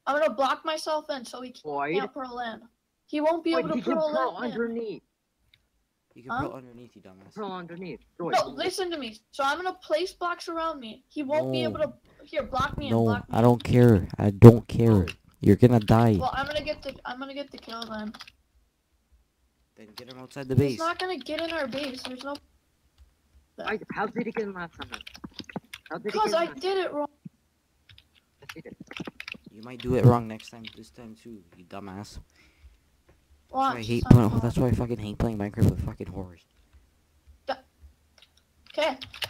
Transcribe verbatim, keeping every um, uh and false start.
I'm gonna block myself in so he Void. can't pearl in. He won't be Void, able to he can pearl, pearl in. underneath. You can Huh? pearl underneath, you dumbass. Pearl underneath. Droid. No, listen to me. So I'm gonna place blocks around me. He won't No. be able to. Here, block me No, in. Block me I don't care. I don't care. You're gonna die. in. Well, I'm gonna get the. I'm gonna get the kill then. Then get him outside the He's base. not gonna get in our base. There's no. I, how did he get in last time then? How did he Because get I in last did it wrong. Yes, he did. You might do it wrong next time. This time too, you dumbass. That's why I Watch. hate. son Playing, of a- that's why I fucking hate playing Minecraft with fucking horrors. Okay.